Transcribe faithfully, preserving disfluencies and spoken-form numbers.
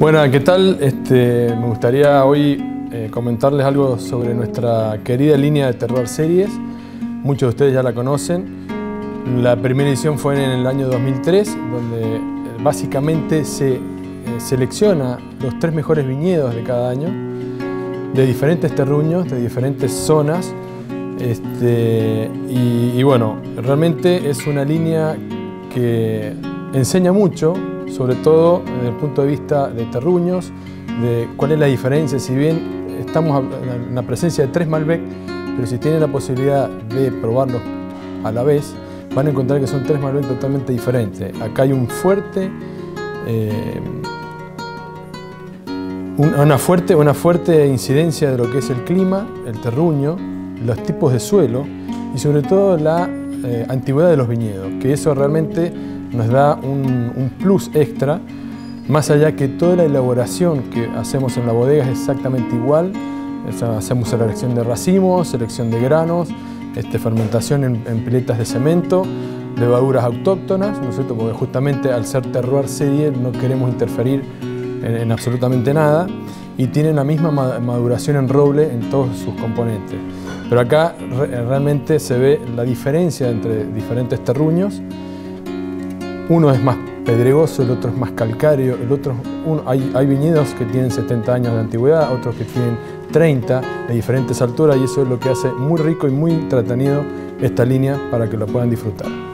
Bueno, ¿qué tal? Este, me gustaría hoy eh, comentarles algo sobre nuestra querida línea de Terroir Series. Muchos de ustedes ya la conocen. La primera edición fue en el año dos mil tres, donde eh, básicamente se eh, selecciona los tres mejores viñedos de cada año, de diferentes terruños, de diferentes zonas. Este, y, y bueno, realmente es una línea que enseña mucho, sobre todo desde el punto de vista de terruños, de cuál es la diferencia. Si bien estamos en la presencia de tres Malbec, pero si tienen la posibilidad de probarlos a la vez, van a encontrar que son tres Malbec totalmente diferentes. Acá hay un fuerte, eh, una, fuerte, una fuerte incidencia de lo que es el clima, el terruño, los tipos de suelo y sobre todo la eh, antigüedad de los viñedos, que eso realmente nos da un, un plus extra, más allá que toda la elaboración que hacemos en la bodega es exactamente igual. O sea, hacemos selección de racimos, selección de granos, este, fermentación en, en piletas de cemento, levaduras autóctonas, ¿no es cierto? Porque justamente al ser Terroir Serie no queremos interferir en, en absolutamente nada, y tienen la misma maduración en roble en todos sus componentes. Pero acá re, realmente se ve la diferencia entre diferentes terruños. Uno es más pedregoso, el otro es más calcáreo, el otro, uno, hay, hay viñedos que tienen setenta años de antigüedad, otros que tienen treinta, de diferentes alturas, y eso es lo que hace muy rico y muy entretenido esta línea para que lo puedan disfrutar.